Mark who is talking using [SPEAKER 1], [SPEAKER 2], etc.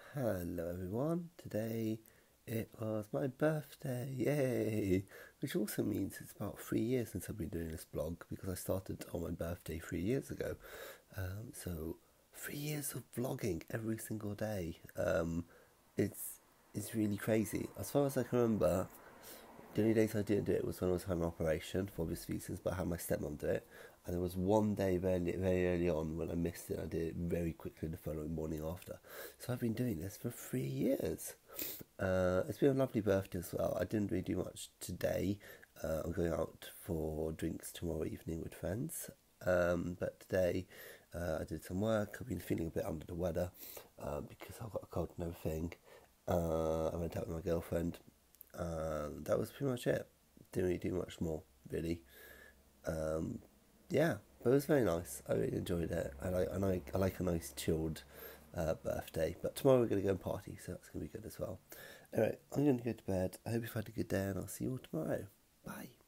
[SPEAKER 1] Hello everyone, today it was my birthday, yay! Which also means it's about 3 years since I've been doing this blog because I started on my birthday 3 years ago. So 3 years of vlogging every single day. It's it's really crazy. As far as I can remember, the only days I didn't do it was when I was having an operation for obvious reasons, but I had my stepmom do it. And there was one day very early on when I missed it. I did it very quickly the following morning after. So I've been doing this for 3 years. It's been a lovely birthday as well. I didn't really do much today. I'm going out for drinks tomorrow evening with friends. But today I did some work. I've been feeling a bit under the weather because I've got a cold and everything. I went out with my girlfriend. That was pretty much it. Didn't really do much more, really. Um, yeah, but it was very nice. I really enjoyed it. I like a nice chilled birthday. But tomorrow we're gonna go and party, so that's gonna be good as well. Anyway, I'm gonna go to bed. I hope you've had a good day, and I'll see you all tomorrow. Bye.